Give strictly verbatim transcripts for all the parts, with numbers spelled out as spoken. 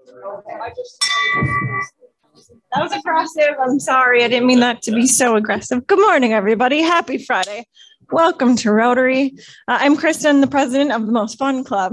That was aggressive. I'm sorry. I didn't mean that to be so aggressive. Good morning, everybody. Happy Friday. Welcome to Rotary. Uh, I'm Kristen, the president of the Most Fun Club.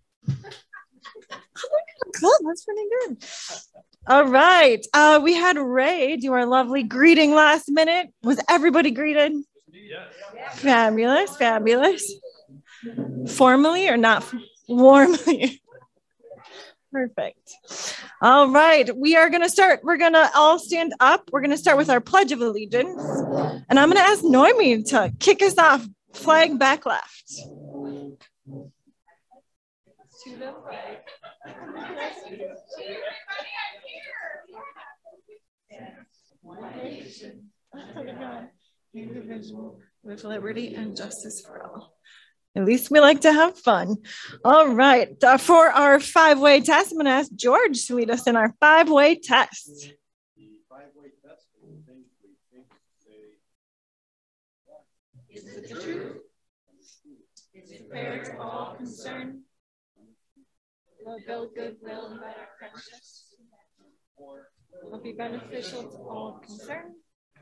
Club, that's pretty good. All right. Uh, we had Ray do our lovely greeting last minute. Was everybody greeted? Yes. Fabulous, fabulous. Formally or not warmly? Perfect. All right. We are going to start. We're going to all stand up. We're going to start with our Pledge of Allegiance. And I'm going to ask Noemi to kick us off. Flag back left. To the flag. One nation, under God, indivisible, with liberty and justice for all. At least we like to have fun. All right. Uh, for our five-way test, I'm going to ask George to lead us in our five-way test. The five-way test is things we think say. Is it the truth? Is it fair to all concerned? Will build goodwill and better friendships? Will be beneficial to all concerned?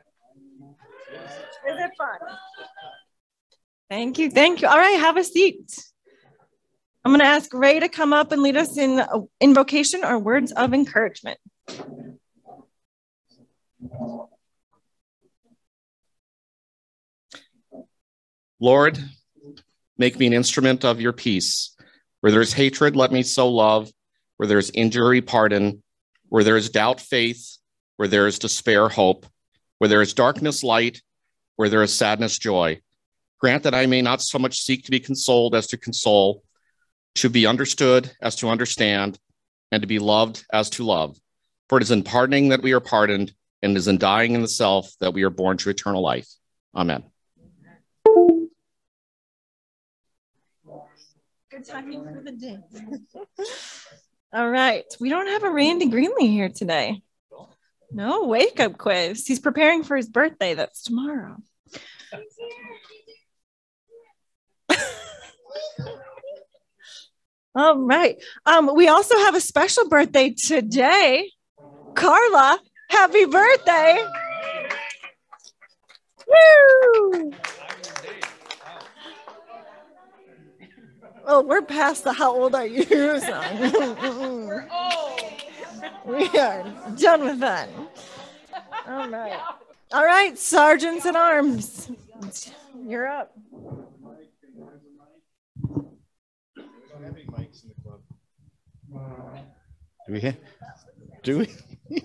Is it fun? Thank you. Thank you. All right. Have a seat. I'm going to ask Ray to come up and lead us in invocation or words of encouragement. Lord, make me an instrument of your peace. Where there is hatred, let me sow love. Where there is injury, pardon. Where there is doubt, faith. Where there is despair, hope. Where there is darkness, light. Where there is sadness, joy. Grant that I may not so much seek to be consoled as to console, to be understood as to understand, and to be loved as to love. For it is in pardoning that we are pardoned, and it is in dying in the self that we are born to eternal life. Amen. Good timing for the day. All right. We don't have a Randy Greenlee here today. No wake-up quiz. He's preparing for his birthday. That's tomorrow. All right. Um, we also have a special birthday today. Carla, happy birthday. Woo! Oh, we're past the how old are you song. We're old. We are done with that. All right. All right, sergeants at arms. You're up. Do we? Do we?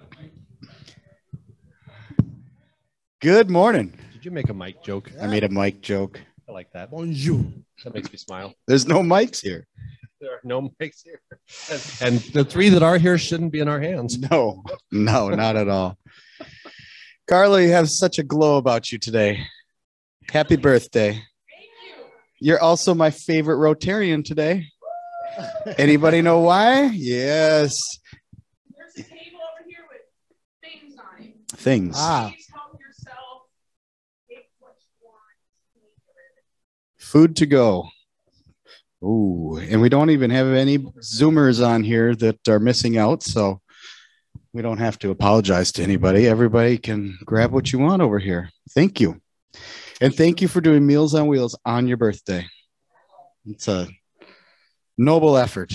Good morning. Did you make a mic joke? I made a mic joke. I like that. Bonjour. That makes me smile. There's no mics here. There are no mics here. And, and the three that are here shouldn't be in our hands. No, no, not at all. Carla, you have such a glow about you today. Happy birthday. Thank you. You're also my favorite Rotarian today. Anybody know why? Yes. There's a table over here with things on it. Things. Ah. Please help yourself. Take what you want. Food to go. Ooh, and we don't even have any Zoomers on here that are missing out, so we don't have to apologize to anybody. Everybody can grab what you want over here. Thank you. And thank you for doing Meals on Wheels on your birthday. It's a noble effort.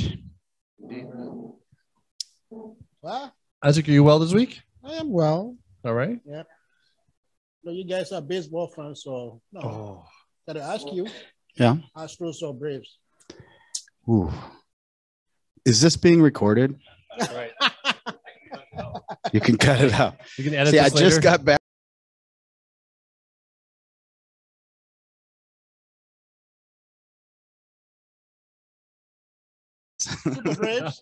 Well, Isaac, are you well this week? I am well. All right. Yep. No, you guys are baseball fans, so no. Oh. Gotta ask you. Yeah. Astros or Braves? Ooh. Is this being recorded? Right. You can cut it out. You can edit See, this I later. just got back. Super Braves?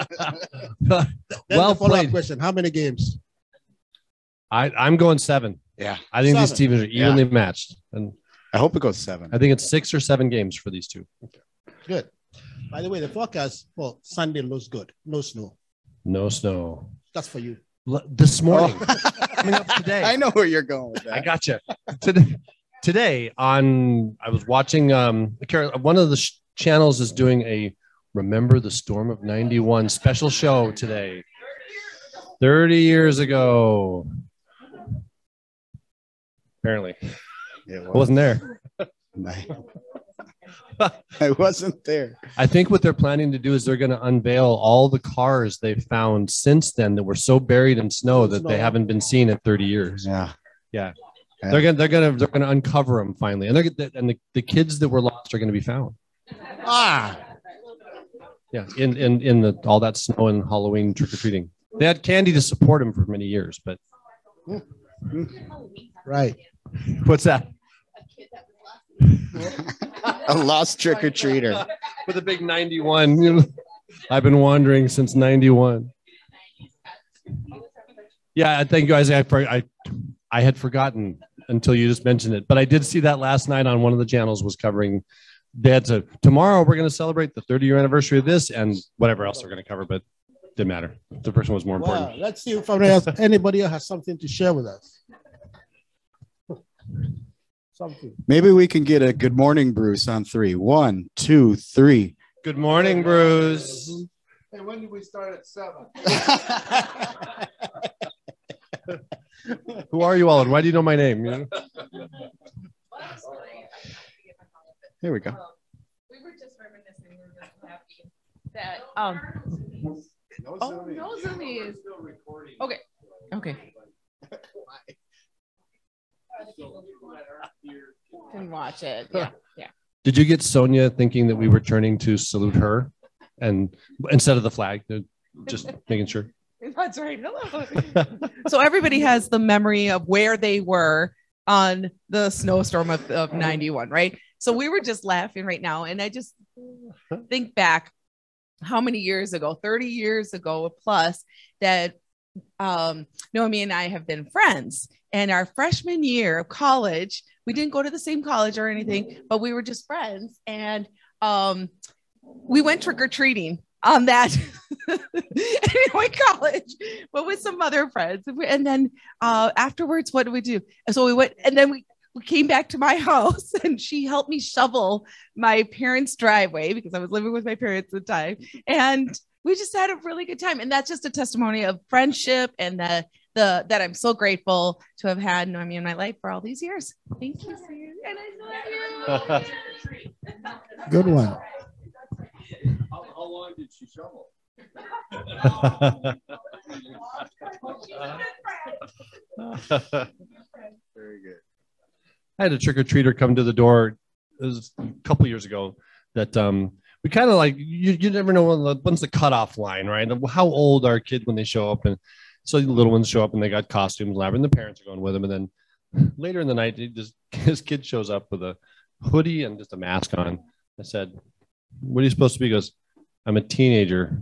Well played. Question: how many games? I, I'm going seven. Yeah. I think Seven. these teams are evenly Yeah. matched. And I hope it goes seven. I think it's six or seven games for these two. Good. By the way, the forecast for Sunday looks good. No snow. No snow. That's for you. L- This morning. Oh. Coming up today. I know where you're going with that. I got you. Today, today on, I was watching, um, Carol- one of the sh- channels is doing a Remember the Storm of ninety-one special show today. thirty years ago. Apparently. It was. I wasn't there. I wasn't there. I think what they're planning to do is they're going to unveil all the cars they found since then that were so buried in snow that they haven't been seen in thirty years. Yeah. Yeah. Yeah. They're gonna they're gonna they're gonna uncover them finally, and they're and the, the kids that were lost are gonna be found. Ah, Yeah, in in in the all that snow and Halloween trick or treating. They had candy to support them for many years, but right. what's that? A lost trick or treater. With a big ninety-one. You know, I've been wandering since ninety-one. Yeah, I think guys, I I I had forgotten until you just mentioned it, but I did see that last night on one of the channels was covering. They had to tomorrow we're going to celebrate the thirty year anniversary of this and whatever else they're going to cover, but didn't matter. The first one was more important. Well, let's see if else, anybody else has something to share with us. Something. Maybe we can get a good morning, Bruce, on three. One, two, three. Good morning, Bruce. Hey, when did we start at seven? Who are you all and why do you know my name? You know? Here we go. We were just reminiscing. We were just happy that um. No Oh, zoomies. no zoomies. We're still recording. Okay. Okay. Can watch it. Yeah. Yeah. Did you get Sonia thinking that we were turning to salute her and instead of the flag? Just making sure. That's right. Hello. So everybody has the memory of where they were on the snowstorm of, of ninety-one, right? So we were just laughing right now. And I just think back how many years ago, thirty years ago plus, that um, Noemi and I have been friends. And our freshman year of college, we didn't go to the same college or anything, but we were just friends. And um, we went trick-or-treating on that anyway, college, but with some other friends. And then uh, afterwards, what did we do? And so we went, and then we, we came back to my house and she helped me shovel my parents' driveway because I was living with my parents at the time. And we just had a really good time. And that's just a testimony of friendship and the, the that I'm so grateful to have had Noemi in my life for all these years. Thank you, Sue. And I love you. Good one. How, how long did she shovel? Very good. I had a trick-or-treater come to the door. It was a couple years ago that um, we kind of like, you, you never know when the, when's the cutoff line, right? How old are kids when they show up? And so the little ones show up and they got costumes, and the parents are going with them. And then later in the night, just, this kid shows up with a hoodie and just a mask on. I said, what are you supposed to be? He goes, I'm a teenager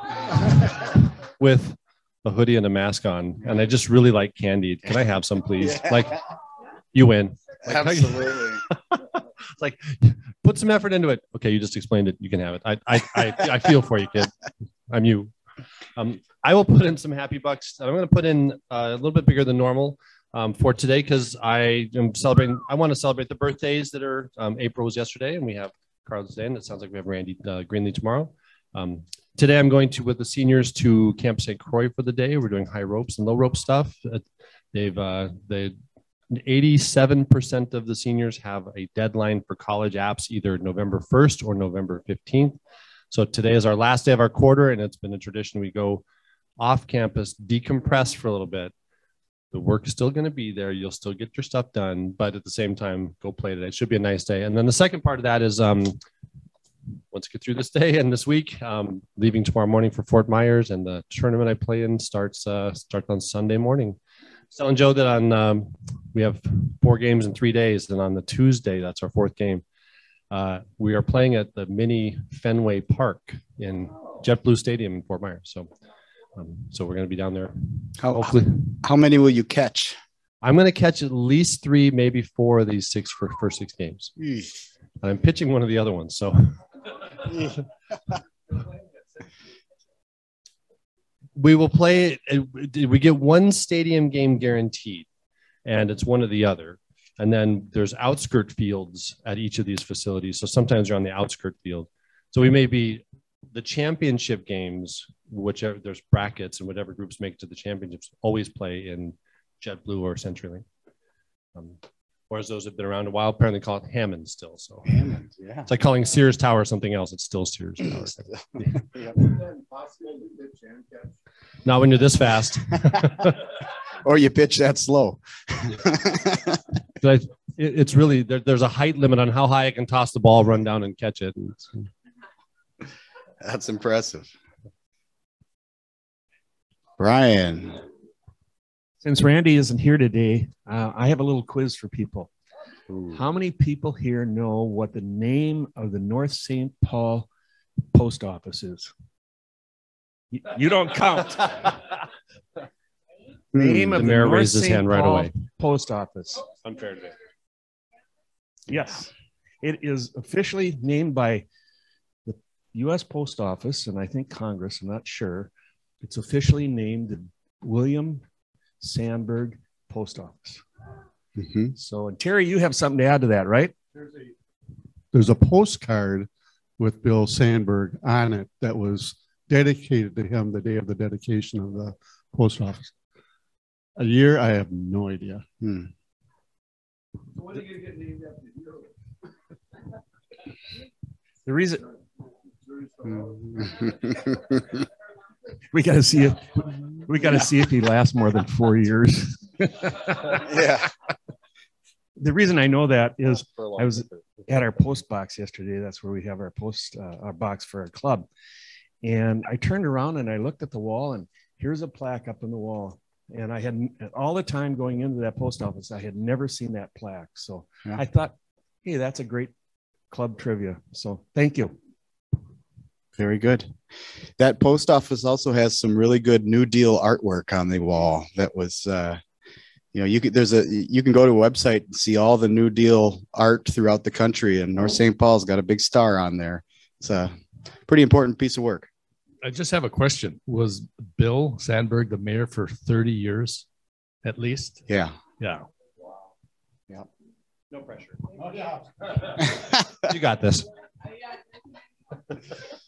with a hoodie and a mask on. And I just really like candy. Can I have some, please? Yeah. Like, you win. Like, Absolutely. It's like, put some effort into it. Okay, you just explained it. You can have it. I I I, I feel for you, kid. I'm you. Um, I will put in some happy bucks. I'm going to put in uh, a little bit bigger than normal um, for today because I am celebrating. I want to celebrate the birthdays that are. Um, April was yesterday, and we have Carlos today, and it sounds like we have Randy uh, Greenlee tomorrow. Um, today, I'm going to with the seniors to Camp Saint Croix for the day. We're doing high ropes and low rope stuff. Uh, they've uh, they. eighty-seven percent of the seniors have a deadline for college apps, either November first or November fifteenth. So today is our last day of our quarter, and it's been a tradition. We go off campus, decompress for a little bit. The work is still going to be there. You'll still get your stuff done, but at the same time, go play today. It should be a nice day. And then the second part of that is um, once we get through this day and this week, um, leaving tomorrow morning for Fort Myers, and the tournament I play in starts uh, starts on Sunday morning. Telling Joe that on um, we have four games in three days, and on the Tuesday, that's our fourth game. Uh, we are playing at the mini Fenway Park in JetBlue Stadium in Fort Myers. So, um, so we're going to be down there. How, Hopefully, how many will you catch? I'm going to catch at least three, maybe four of these six for first six games. And I'm pitching one of the other ones. So. We will play, we get one stadium game guaranteed, and it's one or the other. And then there's outskirt fields at each of these facilities. So sometimes you're on the outskirt field. So we may be the championship games, whichever there's brackets and whatever groups make it to the championships, always play in JetBlue or CenturyLink. Um, whereas those have been around a while, apparently call it Hammond still. So Hammond, yeah. It's like calling Sears Tower something else. It's still Sears Tower. Yeah. Not when you're this fast. Or you pitch that slow. But it, it's really there, there's a height limit on how high I can toss the ball, run down, and catch it. And that's impressive. Brian. Since Randy isn't here today, uh, I have a little quiz for people. Ooh. How many people here know what the name of the North Saint Paul post office is? You, you don't count. Name of the the mayor North raised his Saint hand right Paul away. Post office. Unfair today. Yes, it is officially named by the U S Post Office and I think Congress. I'm not sure. It's officially named the William Sandberg Post Office. Mm-hmm. So, and Terry, you have something to add to that, right? There's a, there's a postcard with Bill Sandberg on it that was dedicated to him the day of the dedication of the post office. A year, I have no idea. Hmm. So when are you going to get named after you? The reason we got to see it, we got to see if he lasts more than four years. Yeah. The reason I know that is I was at our post box yesterday. That's where we have our post, uh, our box for our club. And I turned around and I looked at the wall, and here's a plaque up on the wall. And I had all the time going into that post office, I had never seen that plaque. So yeah. I thought, hey, that's a great club trivia. So thank you. Very good. That post office also has some really good New Deal artwork on the wall. That was, uh, you know, you could, there's a, you can go to a website and see all the New Deal art throughout the country, and North Saint Paul's got a big star on there. It's a pretty important piece of work. I just have a question. Was Bill Sandberg the mayor for thirty years at least? Yeah. Yeah. Yeah. No pressure. Oh, yeah. You got this. I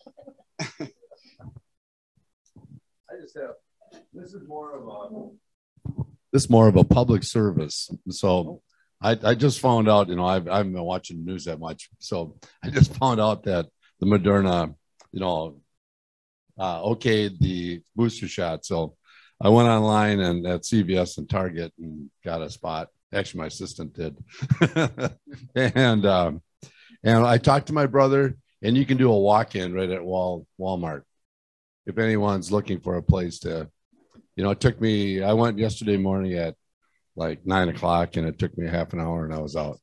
just have, this is more of a, This is more of a public service. So I, I just found out, you know, I've, I haven't been watching the news that much. So I just found out that the Moderna, you know, uh, okayed the booster shot. So I went online and at C V S and Target and got a spot. Actually, my assistant did. and um, and I talked to my brother, and you can do a walk-in right at Wal Walmart. If anyone's looking for a place to, you know, it took me, I went yesterday morning at like nine o'clock and it took me half an hour and I was out.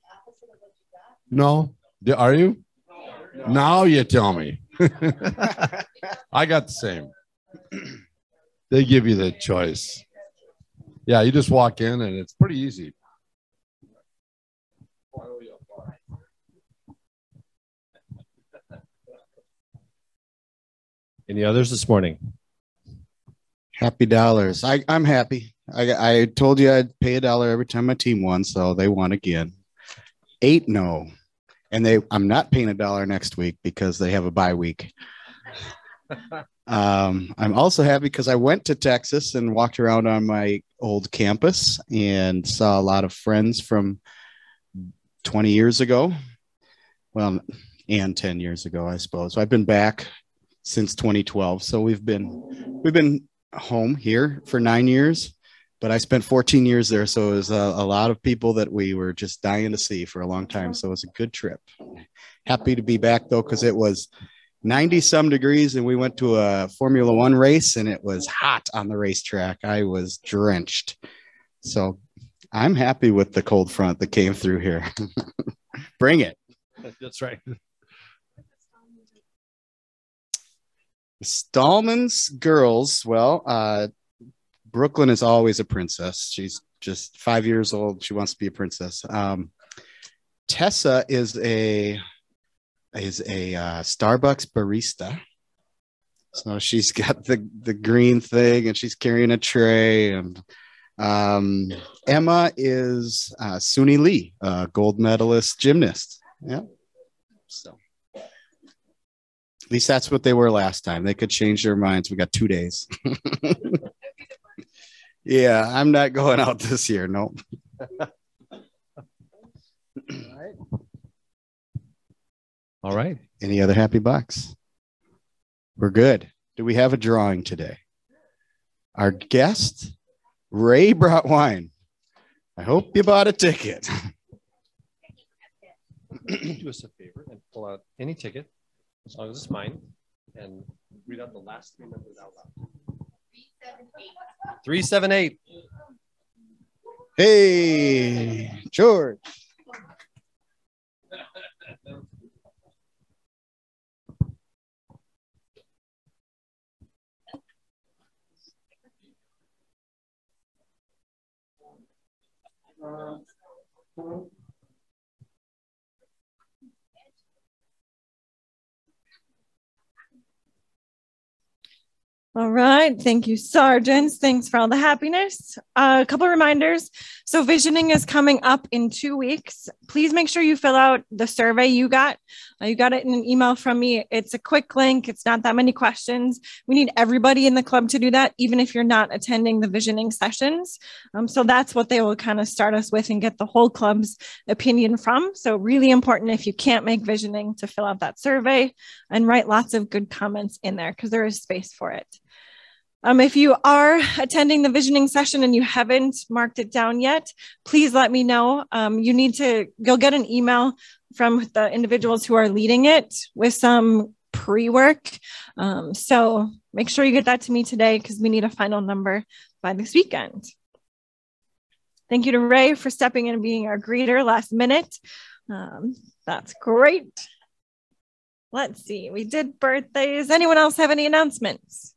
No, are you? No. Now you tell me. I got the same. They give you the choice. Yeah, you just walk in and it's pretty easy. Any others this morning? Happy dollars. I, I'm happy. I, I told you I'd pay a dollar every time my team won, so they won again. Eight no. And they I'm not paying a dollar next week because they have a bye week. um, I'm also happy because I went to Texas and walked around on my old campus and saw a lot of friends from twenty years ago. Well, and ten years ago, I suppose. So I've been back since twenty twelve. So we've been we've been home here for nine years, but I spent fourteen years there. So it was a, a lot of people that we were just dying to see for a long time. So it was a good trip. Happy to be back though, because it was ninety some degrees and we went to a Formula One race and it was hot on the racetrack. I was drenched. So I'm happy with the cold front that came through here. Bring it. That's right. Stallman's girls. Well, uh, Brooklyn is always a princess. She's just five years old. She wants to be a princess. Um, Tessa is a is a uh, Starbucks barista. So she's got the the green thing and she's carrying a tray. And um, Emma is uh, Suni Lee, a gold medalist gymnast. Yeah. So. At least that's what they were last time. They could change their minds. We got two days. Yeah, I'm not going out this year. No. All right. Any other happy bucks? We're good. Do we have a drawing today? Our guest, Ray, brought wine. I hope you bought a ticket. Do us a favor and pull out any ticket, as long as it's mine, and read out the last three numbers out loud. three seven eight. Hey, George. All right. Thank you, Sergeants. Thanks for all the happiness. Uh, a couple of reminders. So visioning is coming up in two weeks. Please make sure you fill out the survey you got. Uh, you got it in an email from me. It's a quick link. It's not that many questions. We need everybody in the club to do that, even if you're not attending the visioning sessions. Um, so that's what they will kind of start us with and get the whole club's opinion from. So really important if you can't make visioning to fill out that survey and write lots of good comments in there because there is space for it. Um, if you are attending the visioning session and you haven't marked it down yet, please let me know. Um, you need to go get an email from the individuals who are leading it with some pre-work. Um, so make sure you get that to me today because we need a final number by this weekend. Thank you to Ray for stepping in and being our greeter last minute. Um, that's great. Let's see, we did birthdays. Anyone else have any announcements?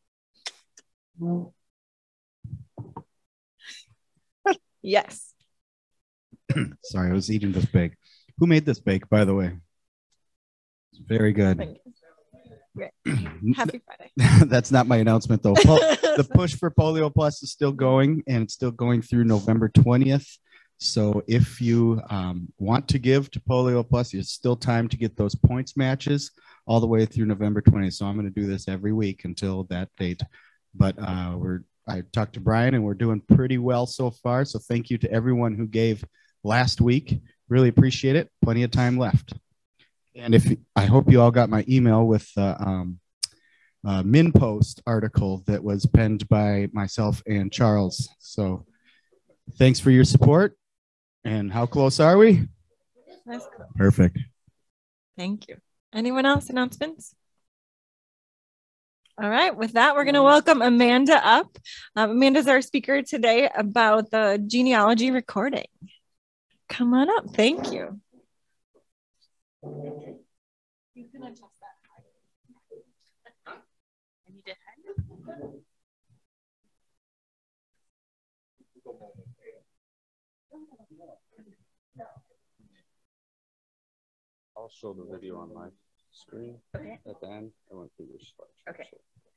Yes. Sorry, I was eating this bake. Who made this bake, by the way? It's very good. Thank you. Great. Happy Friday. That's not my announcement, though. Po- the push for Polio Plus is still going, and it's still going through November twentieth. So if you um, want to give to Polio Plus, there's still time to get those points matches all the way through November twentieth. So I'm going to do this every week until that date. But uh, we're I talked to Brian, and we're doing pretty well so far. So thank you to everyone who gave last week. Really appreciate it. Plenty of time left. And if I hope you all got my email with the um, uh, MinPost article that was penned by myself and Charles. So thanks for your support. And how close are we? That's cool. Perfect. Thank you. Anyone else? Announcements? All right. With that, we're going to welcome Amanda up. Um, Amanda's our speaker today about the genealogy recording. Come on up. Thank you. You can adjust that. I need to I'll show the video on my screen okay. At the end. I went through your slide. Okay.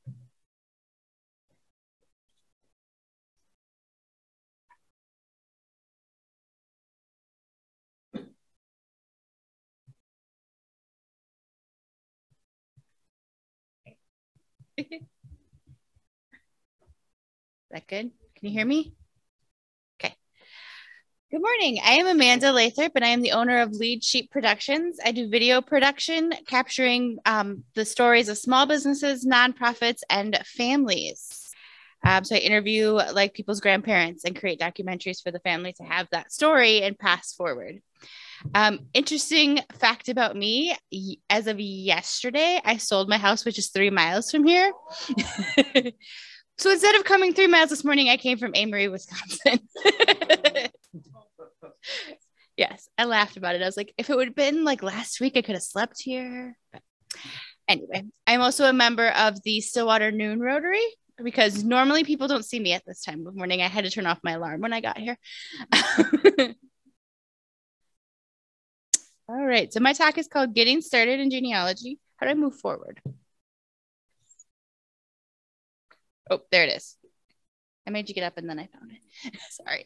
Is that good? Can you hear me? Okay. Good morning. I am Amanda Lathrop, and I am the owner of Lead Sheep Productions. I do video production, capturing um, the stories of small businesses, nonprofits, and families. Um, so I interview like people's grandparents and create documentaries for the family to have that story and pass forward. Um, interesting fact about me, as of yesterday, I sold my house, which is three miles from here. So instead of coming three miles this morning, I came from Amory, Wisconsin. Yes, I laughed about it. I was like, if it would have been like last week, I could have slept here. But anyway, I'm also a member of the Stillwater Noon Rotary, because normally people don't see me at this time of morning. I had to turn off my alarm when I got here. All right, so my talk is called Getting Started in Genealogy. How do I move forward? Oh, there it is. I made you get up and then I found it. Sorry.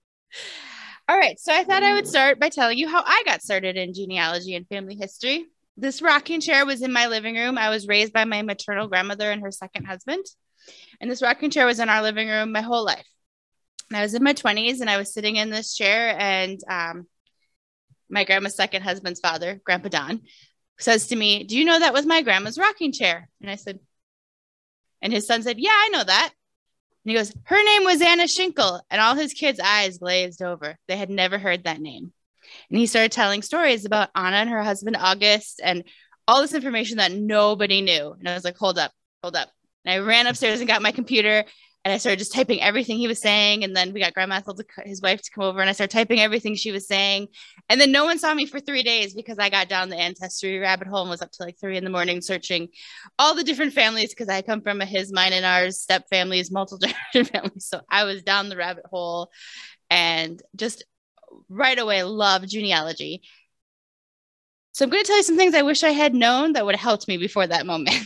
All right, so I thought I would start by telling you how I got started in genealogy and family history. this rocking chair was in my living room. I was raised by my maternal grandmother and her second husband. And this rocking chair was in our living room my whole life. And I was in my twenties and I was sitting in this chair, and um, my grandma's second husband's father, Grandpa Don, says to me, "Do you know that was my grandma's rocking chair?" And I said, and his son said, "Yeah, I know that." And he goes, "Her name was Anna Schinkel." And all his kids' eyes glazed over. They had never heard that name. And he started telling stories about Anna and her husband, August, and all this information that nobody knew. And I was like, hold up, hold up. And I ran upstairs and got my computer, and I started just typing everything he was saying. And then we got Grandma Ethel, to, his wife, to come over, and I started typing everything she was saying. And then no one saw me for three days because I got down the ancestry rabbit hole and was up to like three in the morning searching all the different families, because I come from a his, mine, and ours step families, multiple generation families. So I was down the rabbit hole and just right away loved genealogy. So I'm going to tell you some things I wish I had known that would have helped me before that moment.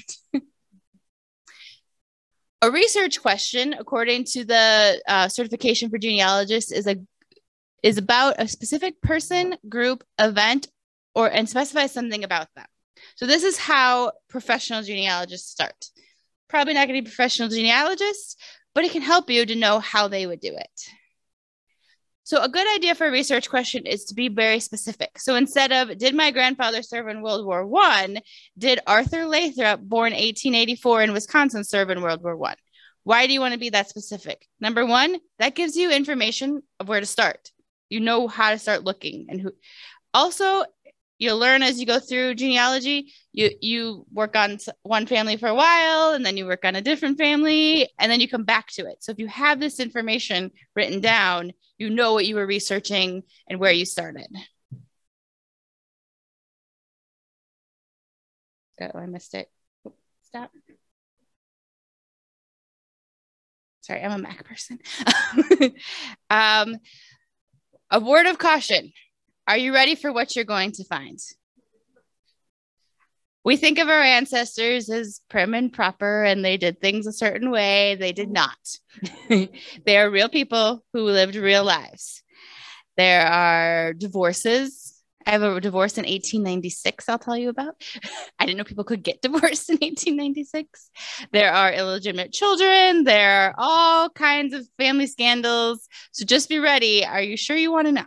A research question, according to the uh, certification for genealogists, is a is about a specific person, group, event, or and specifies something about them. So this is how professional genealogists start. Probably not going to be professional genealogists, but it can help you to know how they would do it. So a good idea for a research question is to be very specific. So instead of, did my grandfather serve in World War One, did Arthur Lathrop, born eighteen eighty-four in Wisconsin, serve in World War One? Why do you want to be that specific? Number one, that gives you information of where to start. You know how to start looking. And who. Also, you'll learn as you go through genealogy, you, you work on one family for a while, and then you work on a different family, and then you come back to it. So if you have this information written down, you know what you were researching and where you started. Oh, I missed it. Stop. Sorry, I'm a Mac person. um, a word of caution. Are you ready for what you're going to find? We think of our ancestors as prim and proper, and they did things a certain way. They did not. They are real people who lived real lives. There are divorces. I have a divorce in eighteen ninety-six I'll tell you about. I didn't know people could get divorced in eighteen ninety-six. There are illegitimate children. There are all kinds of family scandals. So just be ready. Are you sure you want to know?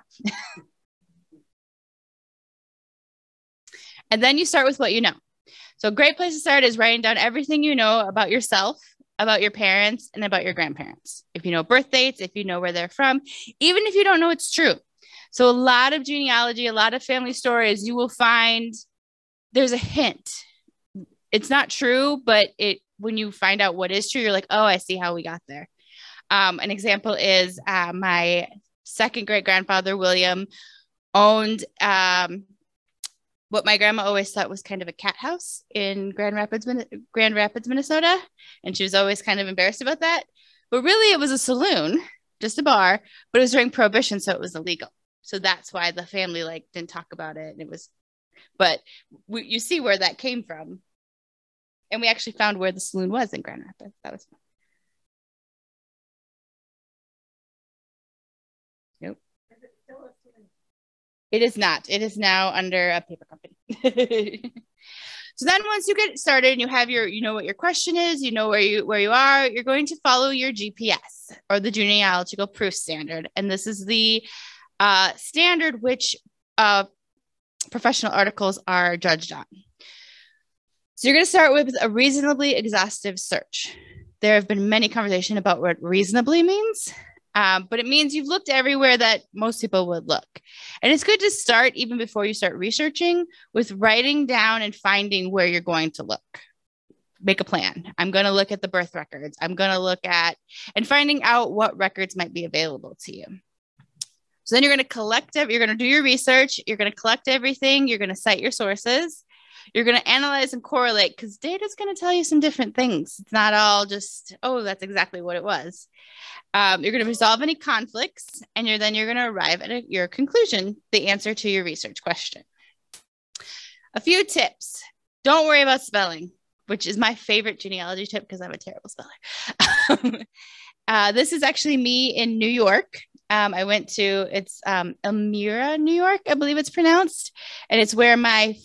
And then you start with what you know. So a great place to start is writing down everything you know about yourself, about your parents, and about your grandparents. If you know birth dates, if you know where they're from, even if you don't know it's true. So a lot of genealogy, a lot of family stories, you will find there's a hint. It's not true, but it when you find out what is true, you're like, oh, I see how we got there. Um, an example is uh, my second great grandfather, William, owned um, what my grandma always thought was kind of a cat house in Grand Rapids, Grand Rapids, Minnesota. And she was always kind of embarrassed about that. But really, it was a saloon, just a bar, but it was during Prohibition, so it was illegal. So that's why the family like didn't talk about it. And it was, but we, you see where that came from. And we actually found where the saloon was in Grand Rapids. That was fun. Nope. It is not. It is now under a paper company. So then once you get started and you have your, you know what your question is, you know where you where you are, you're going to follow your G P S or the genealogical proof standard. And this is the uh, standard which uh, professional articles are judged on. So you're going to start with a reasonably exhaustive search. There have been many conversations about what reasonably means. Um, but it means you've looked everywhere that most people would look. And it's good to start even before you start researching with writing down and finding where you're going to look. Make a plan. I'm going to look at the birth records. I'm going to look at and finding out what records might be available to you. So then you're going to collect it. You're going to do your research. You're going to collect everything. You're going to cite your sources. You're going to analyze and correlate because data is going to tell you some different things. It's not all just, oh, that's exactly what it was. Um, you're going to resolve any conflicts, and you're then you're going to arrive at a, your conclusion, the answer to your research question. A few tips. Don't worry about spelling, which is my favorite genealogy tip because I'm a terrible speller. uh, this is actually me in New York. Um, I went to, it's um, Elmira, New York, I believe it's pronounced. And it's where my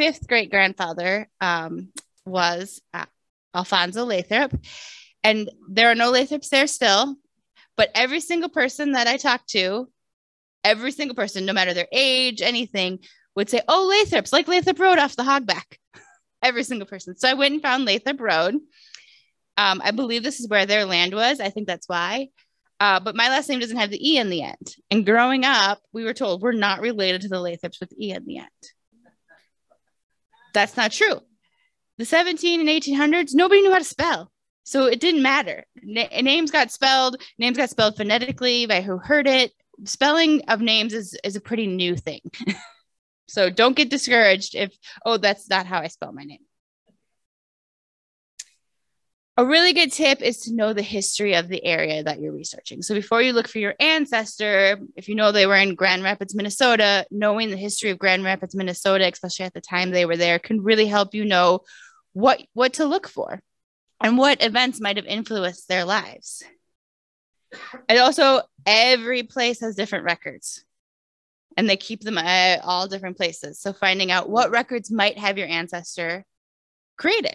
fifth great grandfather um, was uh, Alfonso Lathrop. And there are no Lathrops there still, but every single person that I talked to, every single person, no matter their age, anything, would say, oh, Lathrops, like Lathrop Road off the Hogback. Every single person. So I went and found Lathrop Road. Um, I believe this is where their land was. I think that's why. Uh, but my last name doesn't have the E in the end. And growing up, we were told we're not related to the Lathrops with E in the end. That's not true. The seventeen and eighteen hundreds, nobody knew how to spell. So it didn't matter. Na- names got spelled. Names got spelled phonetically by who heard it. Spelling of names is, is a pretty new thing. So don't get discouraged if, oh, that's not how I spell my name. A really good tip is to know the history of the area that you're researching. So before you look for your ancestor, if you know they were in Grand Rapids, Minnesota, knowing the history of Grand Rapids, Minnesota, especially at the time they were there, can really help you know what, what to look for and what events might have influenced their lives. And also, every place has different records, and they keep them at all different places. So finding out what records might have your ancestor created.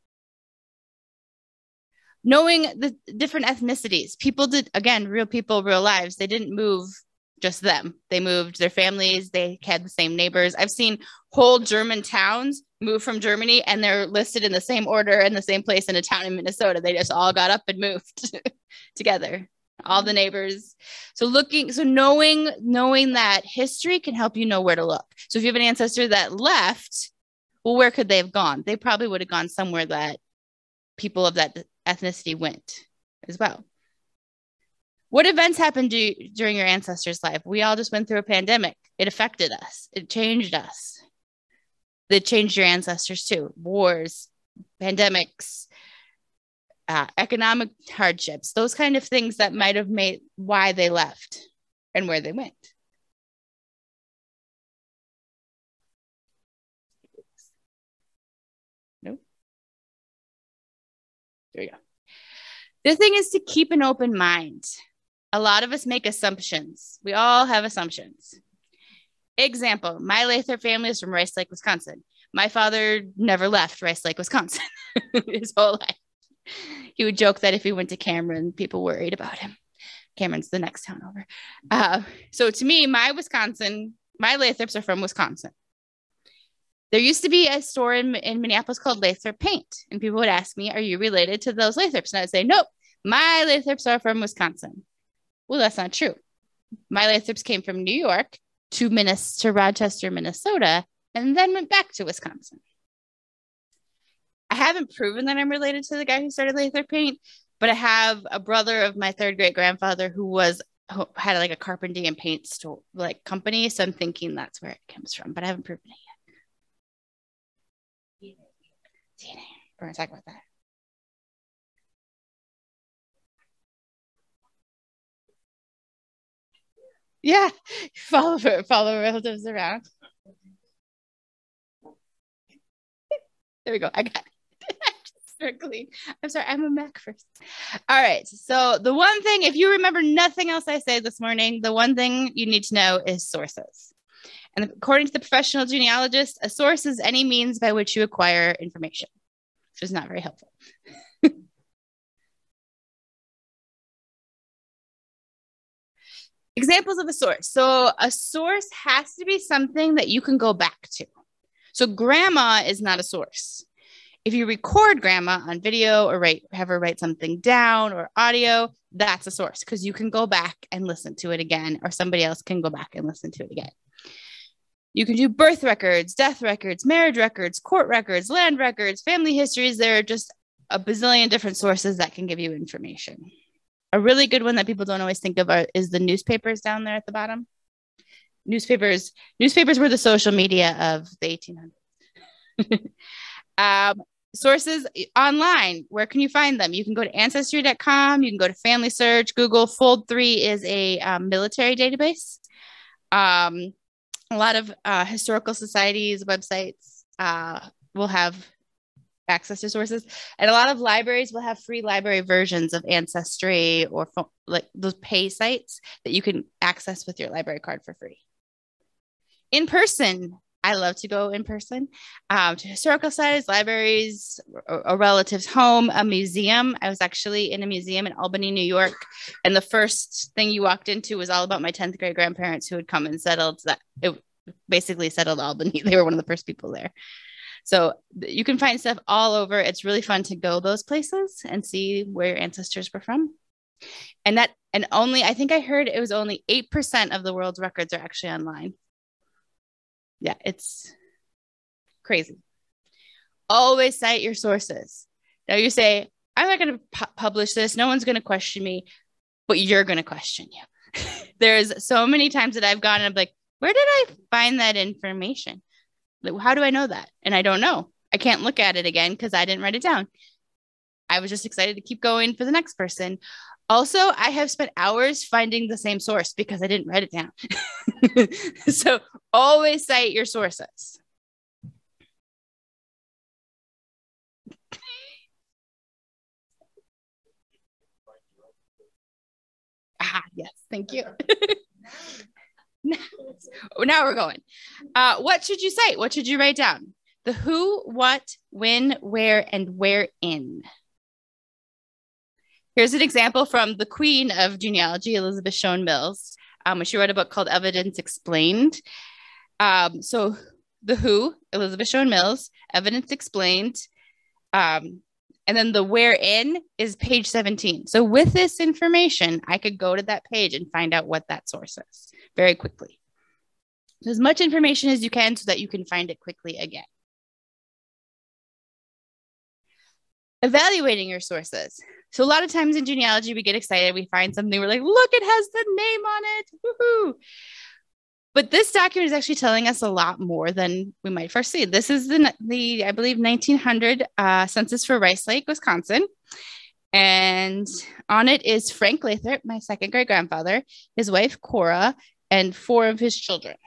Knowing the different ethnicities. People did, again, real people, real lives. They didn't move just them. They moved their families. They had the same neighbors. I've seen whole German towns move from Germany, and they're listed in the same order in the same place in a town in Minnesota. They just all got up and moved together. All the neighbors. So looking, so knowing, knowing that history can help you know where to look. So if you have an ancestor that left, well, where could they have gone? They probably would have gone somewhere that people of that ethnicity went as well. What events happened to you during your ancestor's life? We all just went through a pandemic. It affected us. It changed us. It changed your ancestors too. Wars, pandemics, Uh, economic hardships, those kind of things that might have made why they left and where they went. Nope. There you go. The thing is to keep an open mind. A lot of us make assumptions. We all have assumptions. Example, my Lathrop family is from Rice Lake, Wisconsin. My father never left Rice Lake, Wisconsin his whole life. He would joke that if he went to Cameron, people worried about him. Cameron's the next town over. Uh, so to me, my Wisconsin, my Lathrops are from Wisconsin. There used to be a store in, in Minneapolis called Lathrop Paint. And people would ask me, are you related to those Lathrops? And I'd say, nope, my Lathrops are from Wisconsin. Well, that's not true. My Lathrops came from New York to, Minnes- to Rochester, Minnesota, and then went back to Wisconsin. I haven't proven that I'm related to the guy who started Lathrop Paint, but I have a brother of my third great grandfather who was who had like a carpentry and paint store like company. So I'm thinking that's where it comes from, but I haven't proven it yet. D N A. We're gonna talk about that. Yeah, follow follow relatives around. There we go. I got it. Strictly. I'm sorry. I'm a Mac first. All right. So the one thing, if you remember nothing else I said this morning, the one thing you need to know is sources. And according to the professional genealogist, a source is any means by which you acquire information, which is not very helpful. Examples of a source. So a source has to be something that you can go back to. So grandma is not a source. If you record grandma on video or write, have her write something down or audio, that's a source because you can go back and listen to it again, or somebody else can go back and listen to it again. You can do birth records, death records, marriage records, court records, land records, family histories. There are just a bazillion different sources that can give you information. A really good one that people don't always think of are, is the newspapers down there at the bottom. Newspapers, newspapers were the social media of the eighteen hundreds. um, sources online, where can you find them? You can go to ancestry dot com, you can go to Family Search, Google. Fold three is a um, military database. Um, a lot of uh, historical societies, websites uh, will have access to sources, and a lot of libraries will have free library versions of Ancestry or like those pay sites that you can access with your library card for free. In person, I love to go in person um, to historical sites, libraries, a, a relative's home, a museum. I was actually in a museum in Albany, New York. And the first thing you walked into was all about my tenth grade grandparents who had come and settled that. It basically settled Albany. They were one of the first people there. So you can find stuff all over. It's really fun to go those places and see where your ancestors were from. And that, and only, I think I heard it was only eight percent of the world's records are actually online. Yeah, it's crazy. Always cite your sources. Now you say, I'm not going to pu- publish this. No one's going to question me, but you're going to question you. There's so many times that I've gone and I'm like, where did I find that information? Like, how do I know that? And I don't know. I can't look at it again because I didn't write it down. I was just excited to keep going for the next person. Also, I have spent hours finding the same source because I didn't write it down. So always cite your sources. Ah, yes, thank you. now, now we're going. Uh, what should you cite? What should you write down? The who, what, when, where, and wherein. Here's an example from the queen of genealogy, Elizabeth Shown Mills. Um, she wrote a book called Evidence Explained. Um, so the who, Elizabeth Shown Mills, Evidence Explained. Um, and then the wherein is page seventeen. So with this information, I could go to that page and find out what that source is very quickly. So as much information as you can so that you can find it quickly again. Evaluating your sources. So a lot of times in genealogy, we get excited. We find something. We're like, look, it has the name on it. Woohoo. But this document is actually telling us a lot more than we might first see. This is the, the I believe, nineteen hundred uh, census for Rice Lake, Wisconsin. And on it is Frank Lathrop, my second great grandfather, his wife, Cora, and four of his children.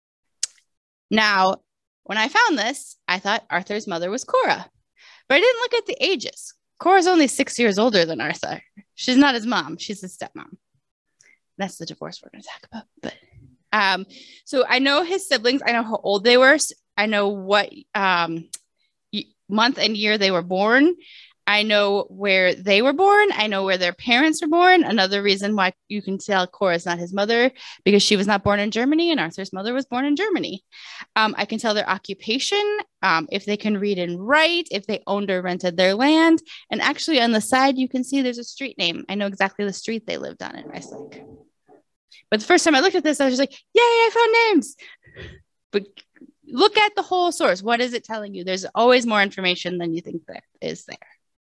Now, when I found this, I thought Arthur's mother was Cora, but I didn't look at the ages. Cora's only six years older than Arthur. She's not his mom. She's his stepmom. That's the divorce we're going to talk about. But um, so I know his siblings. I know how old they were. I know what um, month and year they were born. I know where they were born. I know where their parents were born. Another reason why you can tell Cora is not his mother, because she was not born in Germany and Arthur's mother was born in Germany. Um, I can tell their occupation, um, if they can read and write, if they owned or rented their land. And actually on the side, you can see there's a street name. I know exactly the street they lived on in Rice Lake. But the first time I looked at this, I was just like, yay, I found names. But look at the whole source. What is it telling you? There's always more information than you think there is there.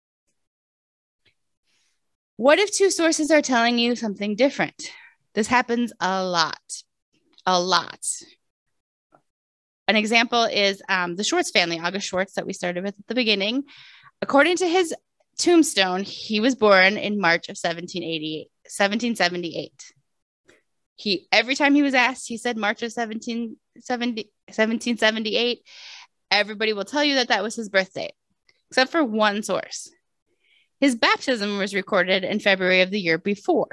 What if two sources are telling you something different? This happens a lot, a lot. An example is um, the Schwartz family, August Schwartz that we started with at the beginning. According to his tombstone, he was born in March of seventeen eighty-eight, seventeen seventy-eight. He, every time he was asked, he said March of seventeen seventy-eight. Everybody will tell you that that was his birth date, except for one source. His baptism was recorded in February of the year before.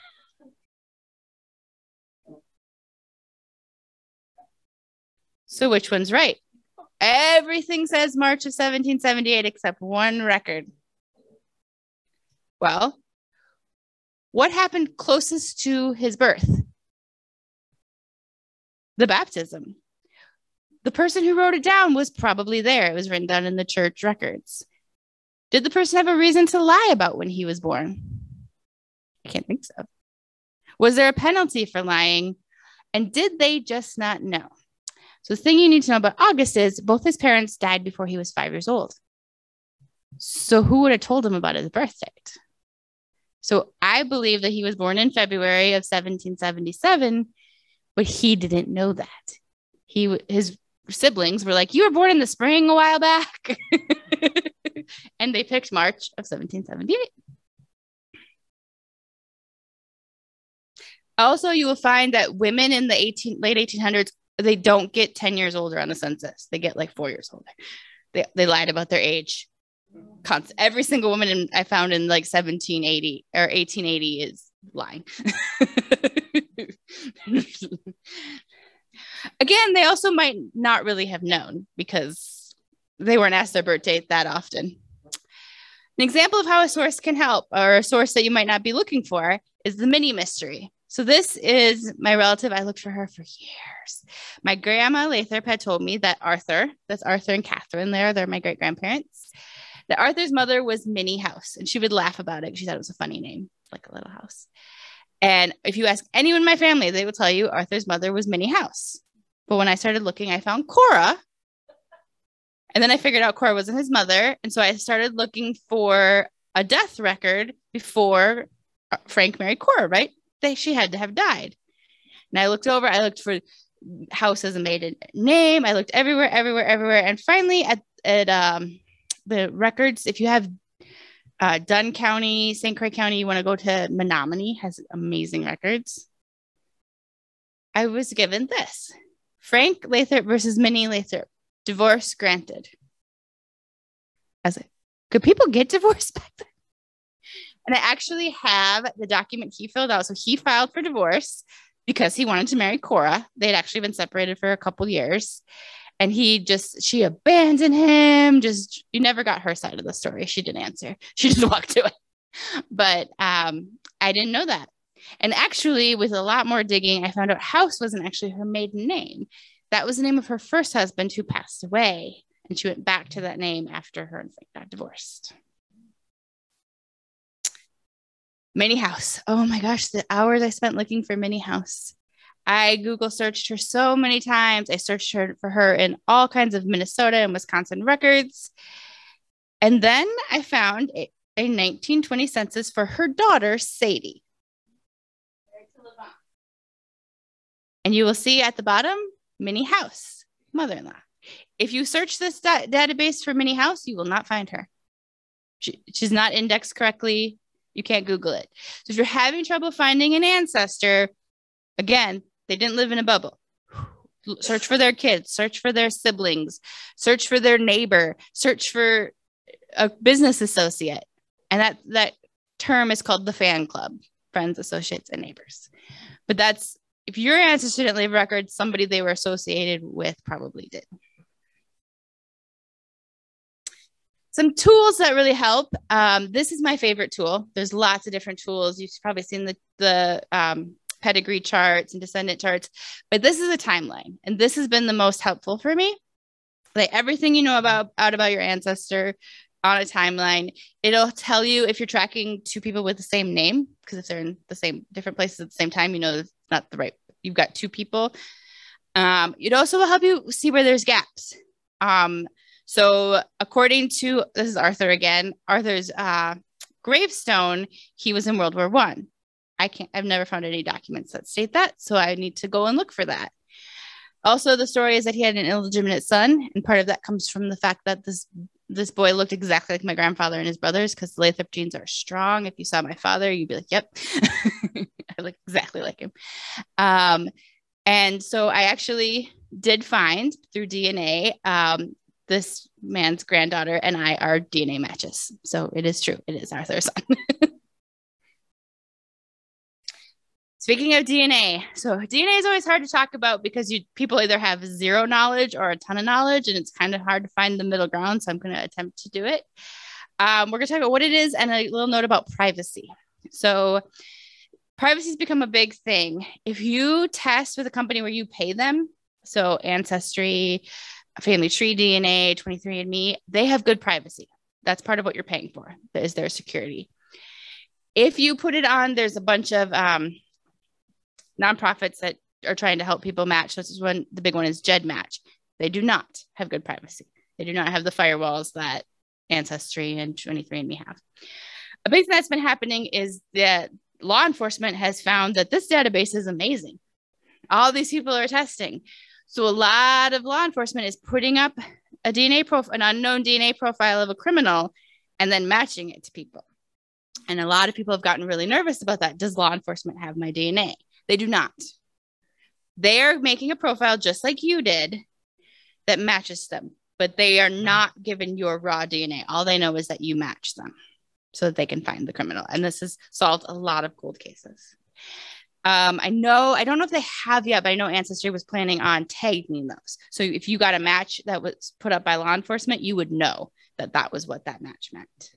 So which one's right? Everything says March of seventeen seventy-eight except one record. Well, what happened closest to his birth? The baptism. The person who wrote it down was probably there. It was written down in the church records. Did the person have a reason to lie about when he was born? I can't think so. Was there a penalty for lying? And did they just not know? So the thing you need to know about August is both his parents died before he was five years old. So who would have told him about his birth date? So I believe that he was born in February of seventeen seventy-seven, but he didn't know that. He, his siblings were like, you were born in the spring a while back. And they picked March of seventeen seventy-eight. Also, you will find that women in the eighteen, late eighteen hundreds, they don't get ten years older on the census. They get like four years older. They, they lied about their age. Const- Every single woman in, I found in like seventeen eighty or eighteen eighty is lying. Again, they also might not really have known because they weren't asked their birth date that often. An example of how a source can help, or a source that you might not be looking for, is the mini mystery. So this is my relative. I looked for her for years. My grandma Lathrop had told me that Arthur, that's Arthur and Catherine there, they're my great grandparents, that Arthur's mother was Minnie House. And she would laugh about it. She thought it was a funny name, like a little house. And if you ask anyone in my family, they will tell you Arthur's mother was Minnie House. But when I started looking, I found Cora. And then I figured out Cora wasn't his mother. And so I started looking for a death record before Frank married Cora, right? They, she had to have died. And I looked over, I looked for House as a maiden name. I looked everywhere, everywhere, everywhere. And finally at, at um, the records, if you have uh, Dunn County, Saint Croix County, you want to go to Menominee, has amazing records. I was given this. Frank Lathrop versus Minnie Lathrop. Divorce granted. I was like, could people get divorced back then? And I actually have the document he filled out. So he filed for divorce because he wanted to marry Cora. They'd actually been separated for a couple years. And he just, she abandoned him. Just, you never got her side of the story. She didn't answer. She just walked away. But um, I didn't know that. And actually, with a lot more digging, I found out House wasn't actually her maiden name. That was the name of her first husband who passed away. And she went back to that name after her and Frank got divorced. Minnie House. Oh my gosh, the hours I spent looking for Minnie House. I Google searched her so many times. I searched her for her in all kinds of Minnesota and Wisconsin records. And then I found a, a nineteen twenty census for her daughter, Sadie. And you will see at the bottom, Minnie House, mother-in-law. If you search this da- database for Minnie House, you will not find her. She, she's not indexed correctly. You can't Google it. So if you're having trouble finding an ancestor, again, they didn't live in a bubble. Search for their kids, search for their siblings, search for their neighbor, search for a business associate. And that, that term is called the fan club, friends, associates, and neighbors. But that's, if your ancestor didn't leave records, somebody they were associated with probably did. Some tools that really help. Um, this is my favorite tool. There's lots of different tools. You've probably seen the, the um, pedigree charts and descendant charts, but this is a timeline. And this has been the most helpful for me. Like everything you know about out about your ancestor on a timeline, it'll tell you if you're tracking two people with the same name, because if they're in the same different places at the same time, you know it's not the right, you've got two people. Um, it also will help you see where there's gaps. Um, So according to, this is Arthur again, Arthur's uh, gravestone, he was in World War One. I can't, I've never found any documents that state that. So I need to go and look for that. Also, the story is that he had an illegitimate son. And part of that comes from the fact that this, this boy looked exactly like my grandfather and his brothers, because the Lathrop genes are strong. If you saw my father, you'd be like, yep, I look exactly like him. Um, and so I actually did find through D N A, um, this man's granddaughter and I are D N A matches. So it is true. It is Arthur's son. Speaking of D N A, so D N A is always hard to talk about because you people either have zero knowledge or a ton of knowledge, and it's kind of hard to find the middle ground. So I'm going to attempt to do it. Um, we're going to talk about what it is and a little note about privacy. So privacy has become a big thing. If you test with a company where you pay them, so Ancestry, Family Tree D N A, twenty-three and me, they have good privacy. That's part of what you're paying for, that is their security. If you put it on, there's a bunch of um, nonprofits that are trying to help people match. This is one, the big one is GEDmatch. They do not have good privacy. They do not have the firewalls that Ancestry and twenty-three and me have. A big thing that's been happening is that law enforcement has found that this database is amazing. All these people are testing. So a lot of law enforcement is putting up a D N A profile, an unknown D N A profile of a criminal, and then matching it to people. And a lot of people have gotten really nervous about that. Does law enforcement have my D N A? They do not. They are making a profile just like you did that matches them, but they are not given your raw D N A. All they know is that you match them so that they can find the criminal. And this has solved a lot of cold cases. Um, I know, I don't know if they have yet, but I know Ancestry was planning on tagging those. So if you got a match that was put up by law enforcement, you would know that that was what that match meant.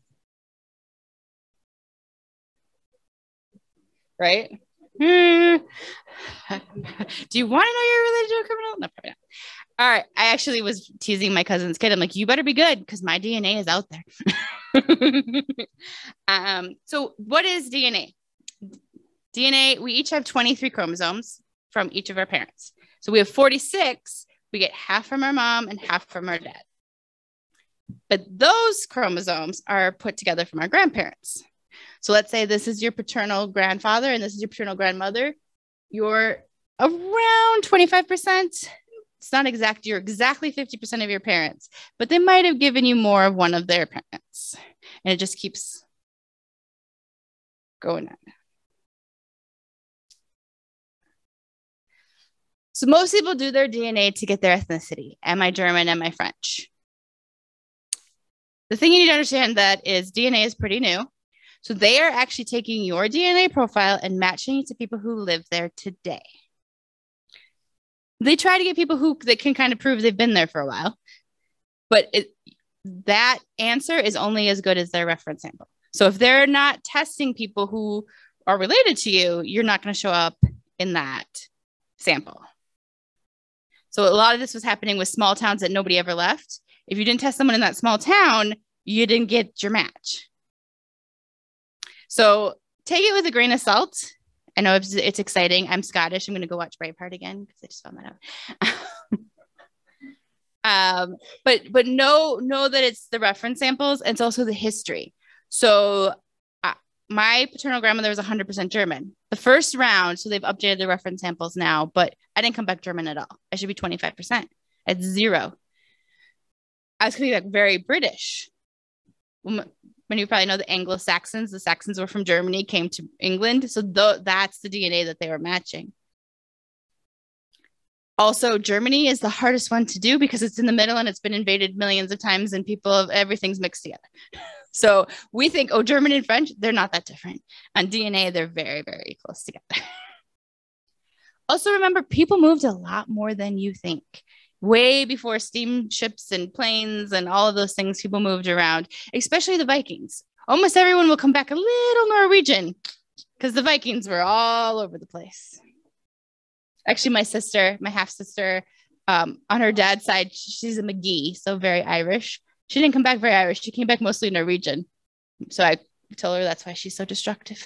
Right? Hmm. Do you want to know you're related to a criminal? No, probably not. All right. I actually was teasing my cousin's kid. I'm like, you better be good because my D N A is out there. um, so what is D N A? D N A, we each have twenty-three chromosomes from each of our parents. So we have forty-six. We get half from our mom and half from our dad. But those chromosomes are put together from our grandparents. So let's say this is your paternal grandfather and this is your paternal grandmother. You're around twenty-five percent. It's not exact. You're exactly fifty percent of your parents, but they might have given you more of one of their parents. And it just keeps going on. So most people do their D N A to get their ethnicity. Am I German? Am I French? The thing you need to understand that is D N A is pretty new. So they are actually taking your D N A profile and matching it to people who live there today. They try to get people who that can kind of prove they've been there for a while. But it, that answer is only as good as their reference sample. So if they're not testing people who are related to you, you're not going to show up in that sample. So a lot of this was happening with small towns that nobody ever left. If you didn't test someone in that small town, you didn't get your match. So take it with a grain of salt. I know it's, it's exciting. I'm Scottish. I'm going to go watch Braveheart again because I just found that out. um, but but know, know that it's the reference samples and it's also the history. So uh, my paternal grandmother was one hundred percent German. The first round, so they've updated the reference samples now, but I didn't come back German at all. I should be twenty-five percent. It's zero. I was coming back very British. When you probably know the Anglo-Saxons, the Saxons were from Germany, came to England. So th- that's the D N A that they were matching. Also, Germany is the hardest one to do because it's in the middle and it's been invaded millions of times and people, everything's mixed together. So we think, oh, German and French, they're not that different. On D N A, they're very, very close together. Also, remember, people moved a lot more than you think. Way before steamships and planes and all of those things, people moved around, especially the Vikings. Almost everyone will come back a little Norwegian because the Vikings were all over the place. Actually, my sister, my half-sister, um, on her dad's side, she's a McGee, so very Irish. She didn't come back very Irish. She came back mostly Norwegian. So I tell her that's why she's so destructive.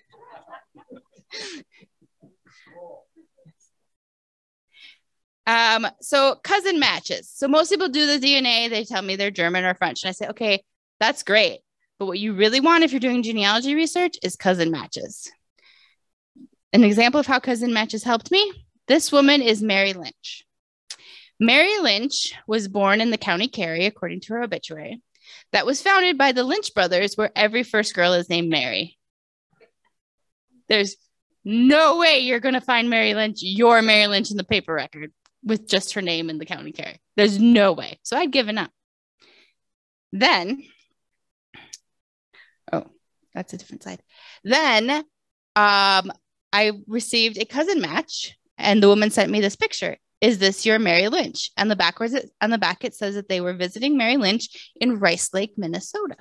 Um, so cousin matches. So most people do the D N A. They tell me they're German or French. And I say, okay, that's great. But what you really want if you're doing genealogy research is cousin matches. An example of how cousin matches helped me. This woman is Mary Lynch. Mary Lynch was born in the County Kerry, according to her obituary. That was founded by the Lynch brothers, where every first girl is named Mary. There's no way you're going to find Mary Lynch, your Mary Lynch in the paper record with just her name in the County Kerry. There's no way. So I'd given up. Then, oh, that's a different slide. Then um, I received a cousin match, and the woman sent me this picture. Is this your Mary Lynch? And the backwards on the back, it says that they were visiting Mary Lynch in Rice Lake, Minnesota.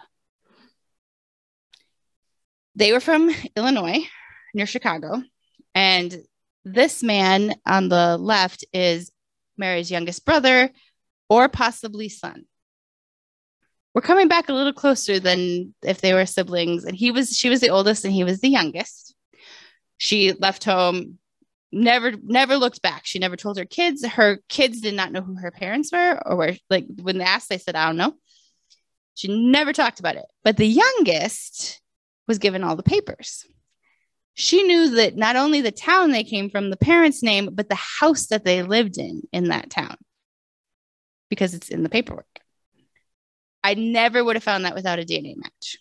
They were from Illinois, near Chicago. And this man on the left is Mary's youngest brother or possibly son. We're coming back a little closer than if they were siblings. And he was, she was the oldest and he was the youngest. She left home, never, never looked back. She never told her kids. Her kids did not know who her parents were, or where, like when they asked, they said, I don't know. She never talked about it. But the youngest was given all the papers. She knew that not only the town they came from, the parents' name, but the house that they lived in, in that town, because it's in the paperwork. I never would have found that without a D N A match.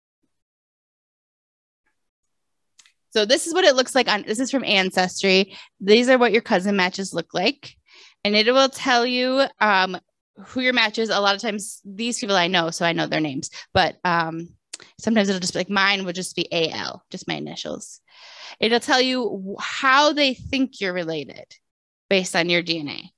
So this is what it looks like on, this is from Ancestry. These are what your cousin matches look like. And it will tell you um, who your match is. A lot of times these people I know, so I know their names, but um, Sometimes it'll just be like mine would just be A L, just my initials. It'll tell you how they think you're related based on your D N A.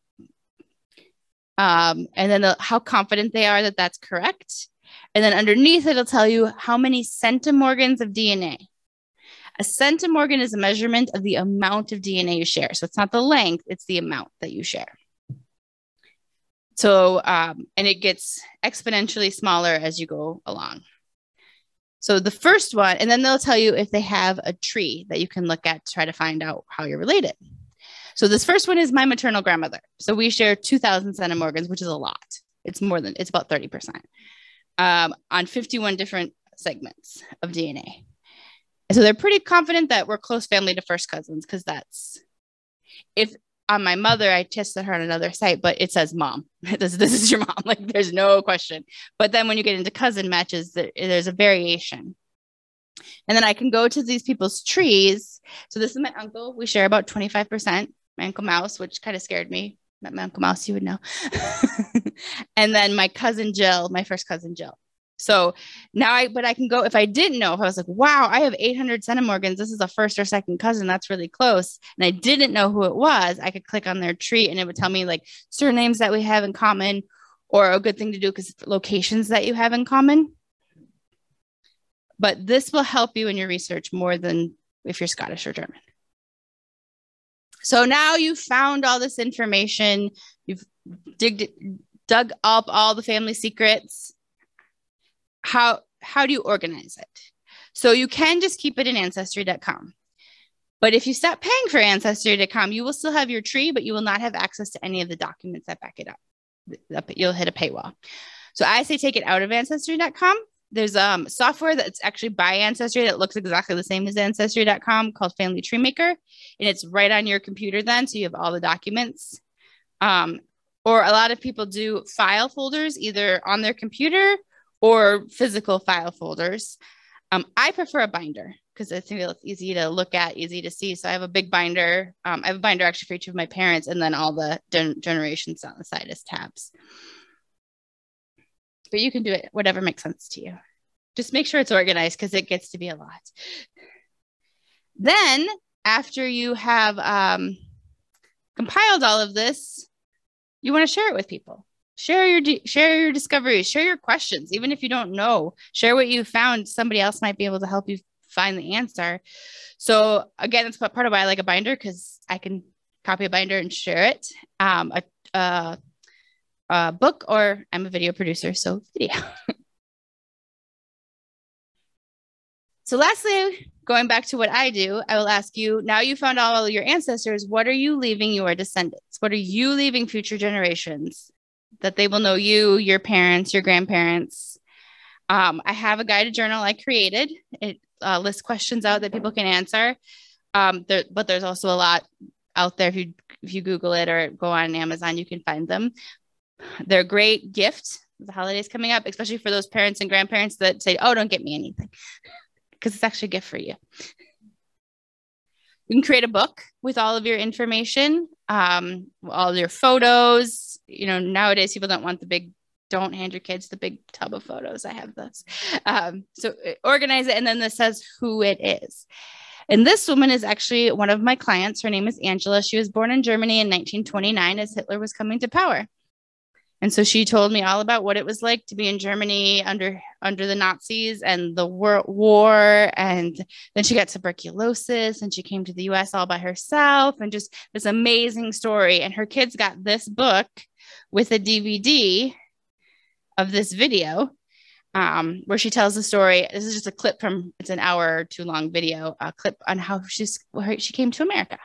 Um, and then the, how confident they are that that's correct. And then underneath, it'll tell you how many centimorgans of D N A. A centimorgan is a measurement of the amount of D N A you share. So it's not the length, it's the amount that you share. So, um, and it gets exponentially smaller as you go along. So the first one, and then they'll tell you if they have a tree that you can look at to try to find out how you're related. So this first one is my maternal grandmother. So we share two thousand centimorgans, which is a lot. It's more than, it's about thirty percent um, on fifty-one different segments of D N A. And so they're pretty confident that we're close family to first cousins, because that's, if on my mother, I tested her on another site, but it says mom. this, this is your mom. Like there's no question. But then when you get into cousin matches, there, there's a variation. And then I can go to these people's trees. So this is my uncle. We share about twenty-five percent. My Uncle Mouse, which kind of scared me. My Uncle Mouse, you would know. And then my cousin Jill, my first cousin Jill. So now I, but I can go, if I didn't know, if I was like, wow, I have eight hundred centimorgans, this is a first or second cousin, that's really close. And I didn't know who it was, I could click on their tree and it would tell me like surnames that we have in common, or a good thing to do because locations that you have in common. But this will help you in your research more than if you're Scottish or German. So now you've found all this information, you've digged, dug up all the family secrets. How, how do you organize it? So you can just keep it in ancestry dot com. But if you stop paying for ancestry dot com, you will still have your tree, but you will not have access to any of the documents that back it up. You'll hit a paywall. So I say take it out of ancestry dot com. There's um, software that's actually by Ancestry that looks exactly the same as ancestry dot com called Family Tree Maker. And it's right on your computer then, so you have all the documents. Um, or a lot of people do file folders either on their computer or physical file folders. Um, I prefer a binder because I think it's easy to look at, easy to see. So I have a big binder. Um, I have a binder actually for each of my parents, and then all the gen generations on the side as tabs. But you can do it, whatever makes sense to you. Just make sure it's organized because it gets to be a lot. Then after you have um, compiled all of this, you want to share it with people. Share your, share your discoveries, share your questions. Even if you don't know, share what you found. Somebody else might be able to help you find the answer. So again, that's part of why I like a binder, because I can copy a binder and share it. Um, a, a, a book, or I'm a video producer, so video. So lastly, going back to what I do, I will ask you, now you found all your ancestors, what are you leaving your descendants? What are you leaving future generations that they will know you, your parents, your grandparents? Um, I have a guided journal I created. It uh, lists questions out that people can answer. Um, there, but there's also a lot out there. If you, if you Google it or go on Amazon, you can find them. They're a great gift. The holidays coming up, especially for those parents and grandparents that say, oh, don't get me anything, because it's actually a gift for you. You can create a book with all of your information, um, all of your photos. You know, nowadays people don't want the big, don't hand your kids the big tub of photos. I have those. Um, so organize it. And then this says who it is. And this woman is actually one of my clients. Her name is Angela. She was born in Germany in nineteen twenty-nine as Hitler was coming to power. And so she told me all about what it was like to be in Germany under, under the Nazis and the war, war. And then she got tuberculosis and she came to the U S all by herself, and just this amazing story. And her kids got this book with a D V D of this video um, where she tells the story. This is just a clip from, it's an hour or two long video, a clip on how she's, where she came to America.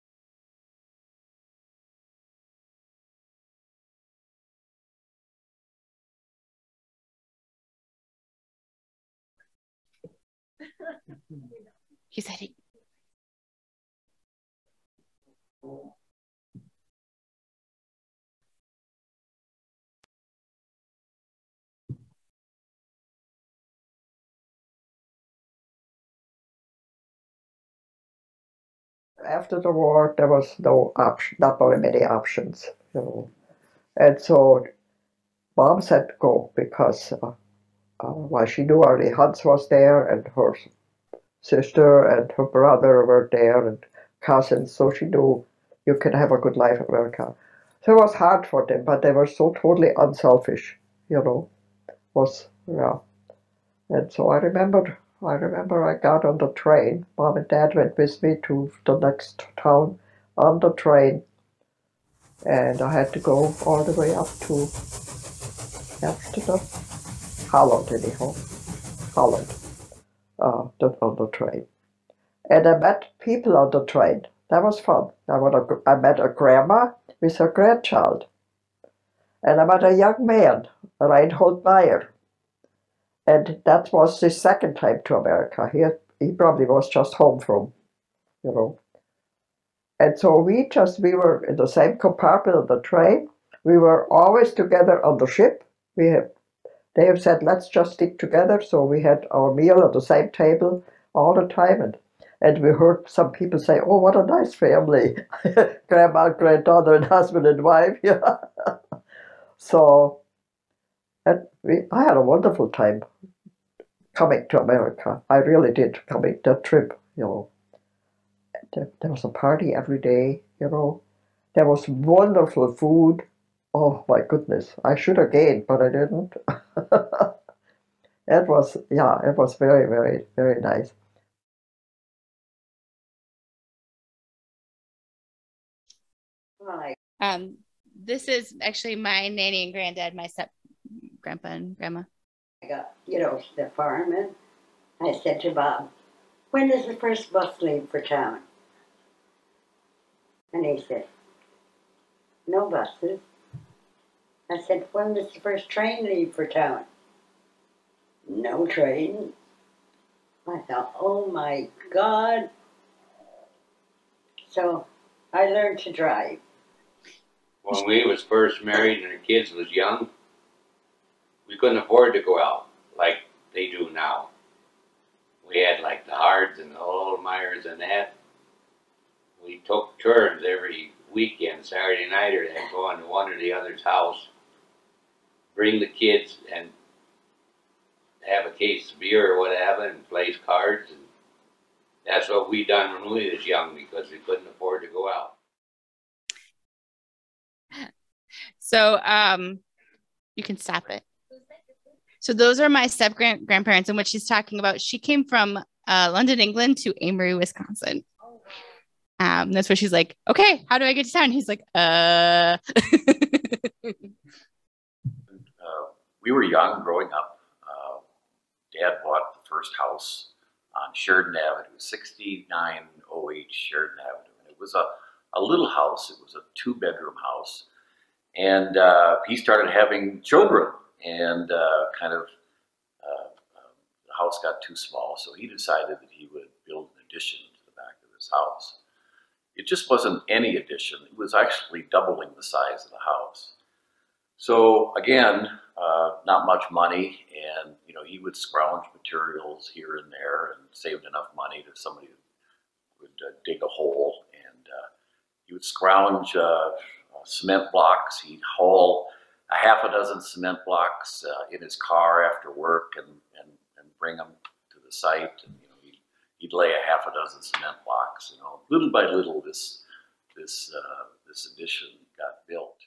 He said he. After the war, there was no option, not very many options, you know. And so Mom said go, because uh, uh, well, she knew Arlie Huntz was there, and her sister and her brother were there, and cousins, so she knew you can have a good life in America. So it was hard for them, but they were so totally unselfish, you know. Was yeah. And so I remember, I remember I got on the train. Mom and Dad went with me to the next town on the train, and I had to go all the way up to Amsterdam, Holland, anyhow, Holland, uh, the, on the train. And I met people on the train. That was fun. I, met a, I met a grandma with her grandchild, and I met a young man, Reinhold Meyer. And that was his second time to America. He, had, he probably was just home from, you know. And so we just, we were in the same compartment of the train. We were always together on the ship. We have, they have said, let's just stick together. So we had our meal at the same table all the time. And, and we heard some people say, oh, what a nice family. Grandma, granddaughter, and husband and wife. Yeah. So and we, I had a wonderful time coming to America. I really did, coming that trip, you know. There, there was a party every day, you know. There was wonderful food. Oh my goodness, I should have gained, but I didn't. It was, yeah, it was very, very, very nice. Right. Um, this is actually my nanny and granddad, my step grandpa and grandma. I got, you know, the fireman. I said to Bob, when does the first bus leave for town? And he said, no buses. I said, when does the first train leave for town? No train. I thought, oh my God. So I learned to drive. When we was first married and the kids was young, we couldn't afford to go out like they do now. We had like the Hards and the Olmeyers and that. We took turns every weekend, Saturday night or that, going to one or the other's house, bring the kids and have a case of beer or whatever and play cards. And that's what we done when we was young because we couldn't afford to go out. So um, you can stop it. So those are my step grand grandparents, and what she's talking about. She came from uh, London, England, to Amory, Wisconsin. Um, that's where she's like, "Okay, how do I get to town?" He's like, "Uh." uh we were young growing up. Uh, Dad bought the first house on Sheridan Avenue, sixty-nine oh eight Sheridan Avenue. And it was a, a little house. It was a two-bedroom house. And uh, he started having children, and uh, kind of uh, uh, the house got too small, so he decided that he would build an addition to the back of his house. It just wasn't any addition. It was actually doubling the size of the house. So again, uh, not much money, and you know, he would scrounge materials here and there and saved enough money that somebody would uh, dig a hole, and uh, he would scrounge uh, cement blocks. He'd haul a half a dozen cement blocks uh, in his car after work and, and, and bring them to the site. And you know, he'd, he'd lay a half a dozen cement blocks. You know, little by little, this this uh, this addition got built.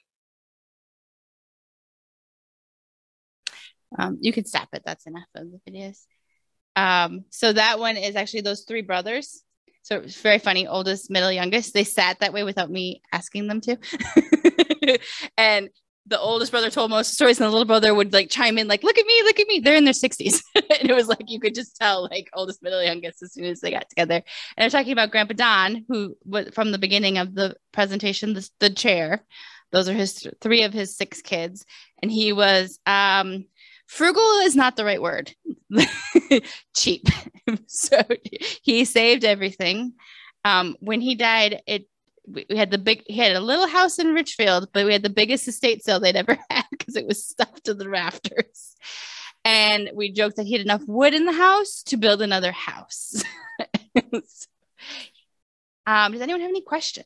Um, you can stop it. That's enough of the videos. Um, so that one is actually those three brothers. So it's very funny. Oldest, middle, youngest. They sat that way without me asking them to. And the oldest brother told most stories, and the little brother would like chime in, like, "Look at me, look at me." They're in their sixties, and it was like you could just tell, like, oldest, middle, youngest as soon as they got together. And they're talking about Grandpa Don, who was from the beginning of the presentation, the, the chair. Those are his three of his six kids, and he was um, frugal is not the right word. Cheap. So he saved everything. Um, when he died, it we had the big he had a little house in Richfield, but we had the biggest estate sale they'd ever had because it was stuffed to the rafters. And we joked that he had enough wood in the house to build another house. um, does anyone have any questions?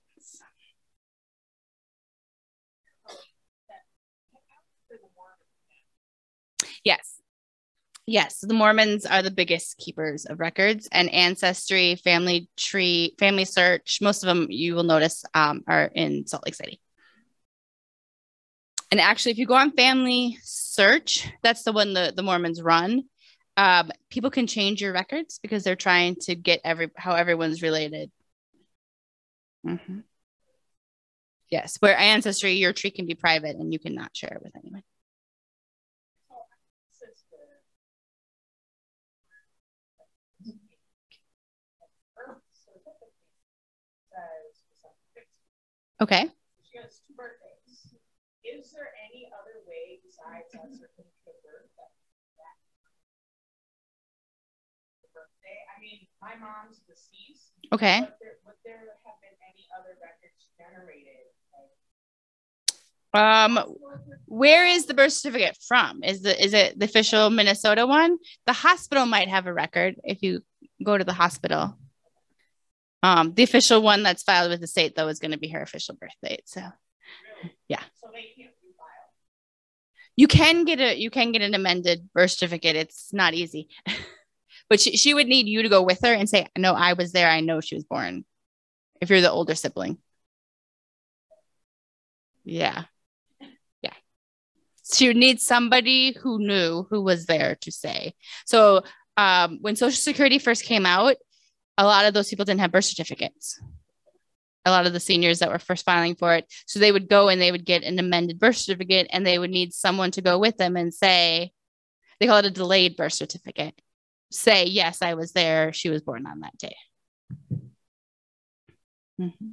Yes. Yes, the Mormons are the biggest keepers of records, and Ancestry, Family Tree, Family Search, most of them you will notice um, are in Salt Lake City. And actually, if you go on Family Search, that's the one the, the Mormons run. Um, people can change your records because they're trying to get every how everyone's related. Mm-hmm. Yes, where Ancestry, your tree can be private and you cannot share it with anyone. Okay. She has two birthdays. Is there any other way besides a certificate of birth that that birthday? I mean, my mom's deceased. Okay. But there, would there have been any other records generated? Um, where is the birth certificate from? Is the is it the official Minnesota one? The hospital might have a record if you go to the hospital. Um, the official one that's filed with the state, though, is going to be her official birth date. So, yeah. So they can't refile. You can get a you can get an amended birth certificate. It's not easy, but she she would need you to go with her and say, "No, I was there. I know she was born." If you're the older sibling. Yeah. Yeah. She would need somebody who knew, who was there to say. So um, when Social Security first came out, a lot of those people didn't have birth certificates. A lot of the seniors that were first filing for it. So they would go and they would get an amended birth certificate and they would need someone to go with them and say, they call it a delayed birth certificate. Say, yes, I was there. She was born on that day. Mm-hmm.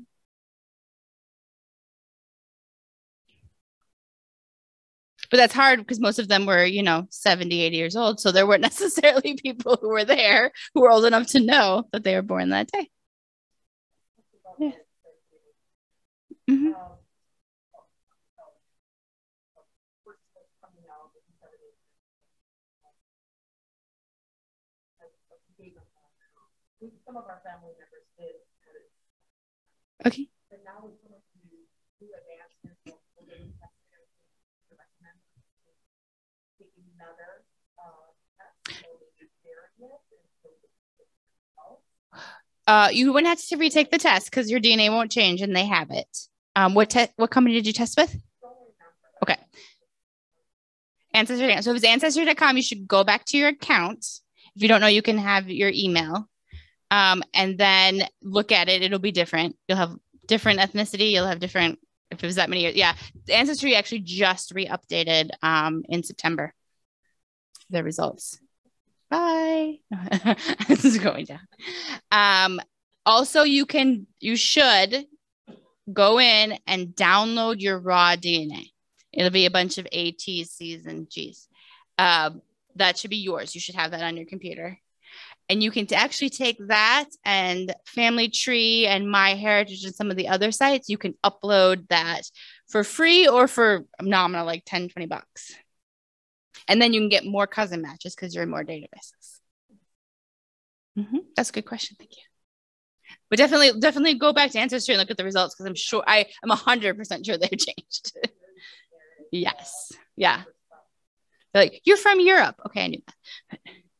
But that's hard because most of them were, you know, seventy, eighty years old. So there weren't necessarily people who were there who were old enough to know that they were born that day. Yeah. Mm-hmm. Some of our family members did. Okay. But now we're going to do advancements. We're going to recommend taking another uh, you wouldn't have to retake the test because your D N A won't change and they have it. Um, what te- what company did you test with? Okay. Ancestry. So if it's ancestry dot com, you should go back to your account. If you don't know, you can have your email. Um, and then look at it. It'll be different. You'll have different ethnicity. You'll have different, if it was that many years. Yeah. Ancestry actually just re-updated um, in September. The results. Bye. This is going down. Um, also, you can, you should go in and download your raw D N A. It'll be a bunch of A, T's, C's, and G's. Uh, that should be yours. You should have that on your computer. And you can actually take that and Family Tree and MyHeritage and some of the other sites. You can upload that for free or for nominal, like ten, twenty bucks. And then you can get more cousin matches because you're in more databases. Mm-hmm. That's a good question. Thank you. But definitely, definitely go back to Ancestry and look at the results because I'm sure, I am one hundred percent sure they've changed. Yes. Yeah. They're like, you're from Europe. Okay, I knew that.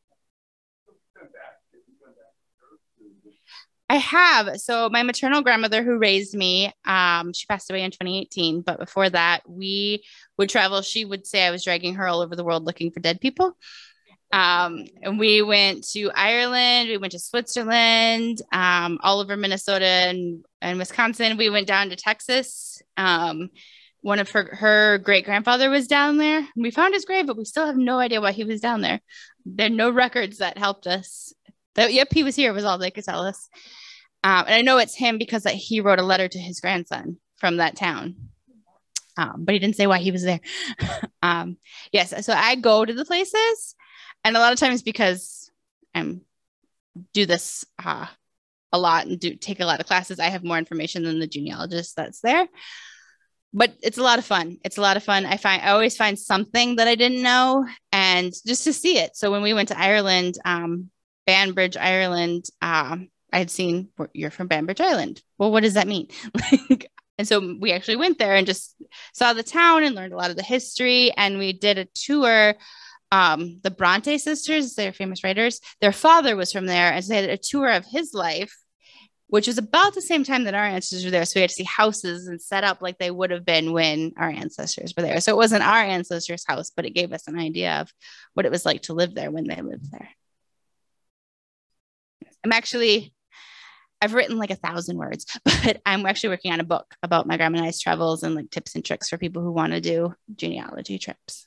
I have. So my maternal grandmother who raised me, um, she passed away in twenty eighteen. But before that, we would travel. She would say I was dragging her all over the world looking for dead people. Um, and we went to Ireland. We went to Switzerland, um, all over Minnesota and, and Wisconsin. We went down to Texas. Um, one of her, her great grandfather was down there. We found his grave, but we still have no idea why he was down there. There are no records that helped us. That, yep, he was here was all they could tell us. Um, and I know it's him because he wrote a letter to his grandson from that town. Um, but he didn't say why he was there. um, yes, so I go to the places, and a lot of times because I do this uh, a lot and do take a lot of classes, I have more information than the genealogist that's there. But it's a lot of fun. It's a lot of fun. I find I always find something that I didn't know, and just to see it. So when we went to Ireland, um, Banbridge, Ireland, um, I had seen you're from Banbridge Island. Well, what does that mean? And so we actually went there and just saw the town and learned a lot of the history. And we did a tour um, the Bronte sisters, they're famous writers. Their father was from there, and so they had a tour of his life, which was about the same time that our ancestors were there. So we had to see houses and set up like they would have been when our ancestors were there. So it wasn't our ancestors' house, but it gave us an idea of what it was like to live there when they lived there. I'm actually, I've written like a thousand words, but I'm actually working on a book about my grandma and I's travels and like tips and tricks for people who want to do genealogy trips.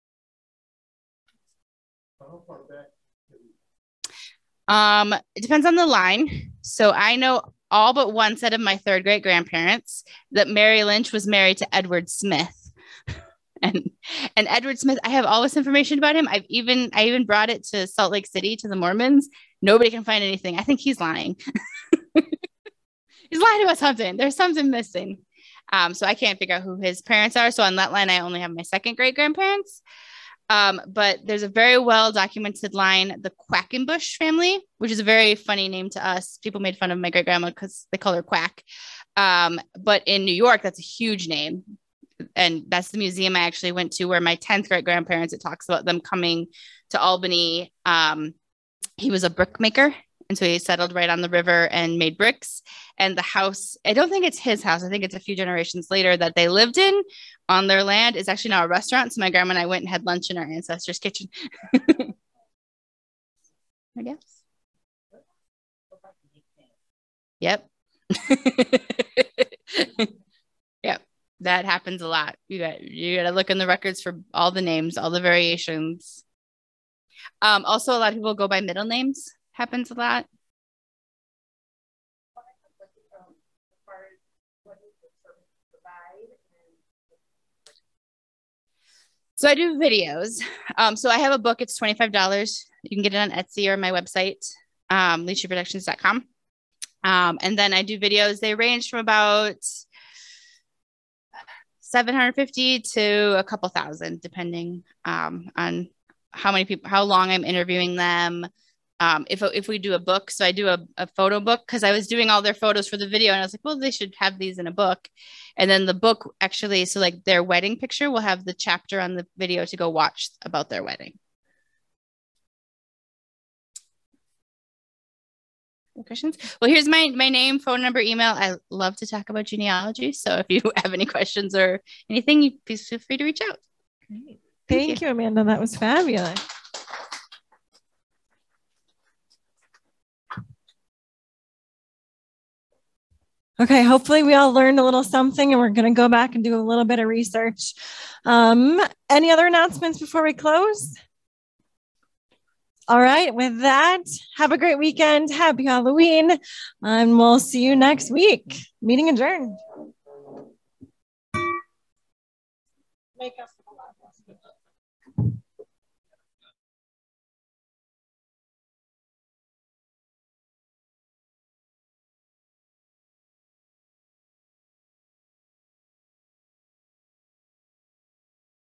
Um, it depends on the line. So I know all but one set of my third great grandparents that Mary Lynch was married to Edward Smith. and and Edward Smith, I have all this information about him. I've even I even brought it to Salt Lake City to the Mormons. Nobody can find anything. I think he's lying. He's lying about something. There's something missing. Um, so I can't figure out who his parents are. So on that line, I only have my second great grandparents. Um, but there's a very well documented line, the Quackenbush family, which is a very funny name to us. People made fun of my great grandma because they call her Quack. Um, but in New York, that's a huge name. And that's the museum I actually went to where my tenth great grandparents, it talks about them coming to Albany. Um, he was a brickmaker. And so he settled right on the river and made bricks. And the house, I don't think it's his house. I think it's a few generations later that they lived in on their land. It's actually now a restaurant. So my grandma and I went and had lunch in our ancestors' kitchen. I guess. Yep. Yep. That happens a lot. You got you got to look in the records for all the names, all the variations. Um, also, a lot of people go by middle names. Happens a lot. So I do videos. Um, so I have a book. It's twenty-five dollars. You can get it on Etsy or my website, um, lead sheep productions dot com. Um, and then I do videos. They range from about seven hundred fifty to a couple thousand, depending um, on how many people, how long I'm interviewing them. Um, if, if we do a book, so I do a, a photo book because I was doing all their photos for the video and I was like, well, they should have these in a book. And then the book actually, so like their wedding picture will have the chapter on the video to go watch about their wedding. Any questions? Well, here's my, my name, phone number, email. I love to talk about genealogy. So if you have any questions or anything, you please feel free to reach out. Great. Thank, Thank you. you, Amanda. That was fabulous. Okay, hopefully we all learned a little something and we're going to go back and do a little bit of research. Um, any other announcements before we close? All right, with that, have a great weekend. Happy Halloween, and we'll see you next week. Meeting adjourned. Make us